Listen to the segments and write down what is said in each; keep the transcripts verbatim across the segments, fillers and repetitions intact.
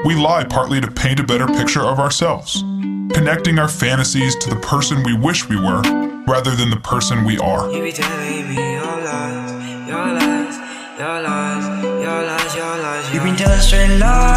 We lie partly to paint a better picture of ourselves, connecting our fantasies to the person we wish we were, rather than the person we are. You be telling me your lies, your lies, your lies, your lies, your lies. You been telling straight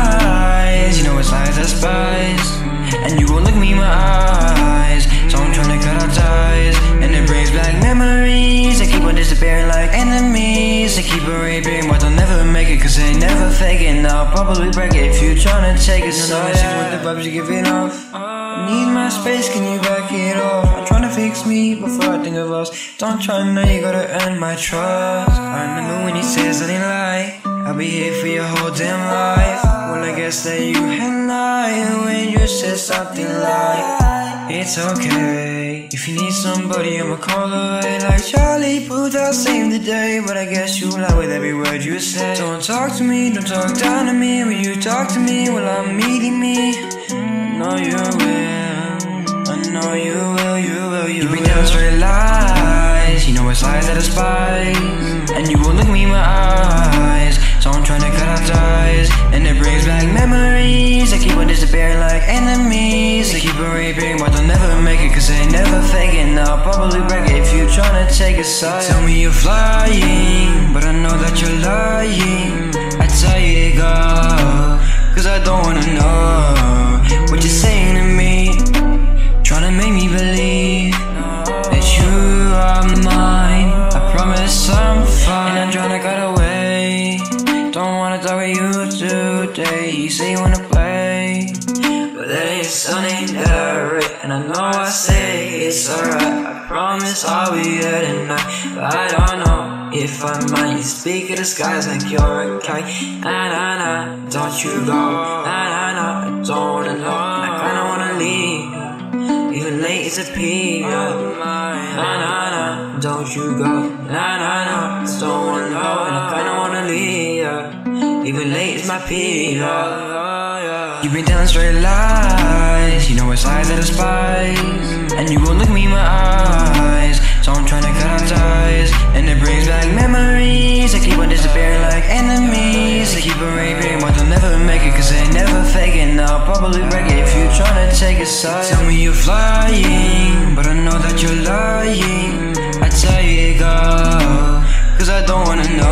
lies, you know it's lies I despise, and you won't look me in my eyes. So I'm trying to cut our ties, and it brings back memories that keep on disappearing like enemies. They keep on raping, but they'll never make it, cause they never fake it. And I'll probably break it if you trying to take it. So yeah, with the vibes you're giving off, I need my space, can you back it off? I'm trying to fix me before I think of us. Don't try now, you gotta earn my trust. I remember when you said something like, I'll be here for your whole damn life. Well, I guess that you had lied when you said something like, it's okay, if you need somebody I'ma call away. Like Charlie Puth, I'll save the day, but I guess you lie with every word you say. Don't talk to me, don't talk down to me. When you talk to me, well I'm meeting me. I know you will, I know you will, you will, you, you will. You be telling straight lies, you know it's lies I despise, and you won't look me in my eyes. So I'm trying to cut our ties, and it brings back memories that keep on disappearing like enemies. They keep on raping, but they'll never make it, cause they never fake it. And I'll probably break it if you trying to take a side. Tell me you're flying, but I know that you're lying. I tell you to go, cause I don't wanna know what you're saying to me. Trying to make me believe that you are mine. I promise I'm fine, and I'm trying to cut away. Don't wanna talk with you today. You say you wanna play, but there is something there, and I know I say it's alright. I promise I'll be here tonight, but I don't know if I might. You speak of the skies like you're a kite. Nah, nah, nah, don't you go. Nah, nah, nah, I don't wanna know. I kinda wanna leave, even late is a peep. Nah, nah, nah, don't you go. Nah, nah, nah, I don't wanna know, and I kinda wanna leave. Even late is my peak. You've been telling straight lies, you know it's lies I despise, and you won't look me in my eyes. So I'm trying to cut our ties, and it brings back memories that keep on disappearing like enemies. They keep on raping, but they'll never make it, cause they never fake it. And I'll probably break it if you trying to take a side. Tell me you're flying, but I know that you're lying. I tell you to go, cause I don't wanna know